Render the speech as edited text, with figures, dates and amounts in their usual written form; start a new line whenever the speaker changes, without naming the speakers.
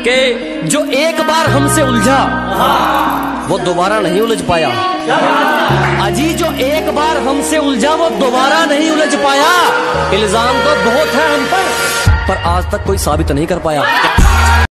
कि जो एक बार हमसे उलझा वो दोबारा नहीं उलझ पाया। अजी जो एक बार हमसे उलझा वो दोबारा नहीं उलझ पाया। इल्जाम तो बहुत है हम पर आज तक कोई साबित नहीं कर पाया।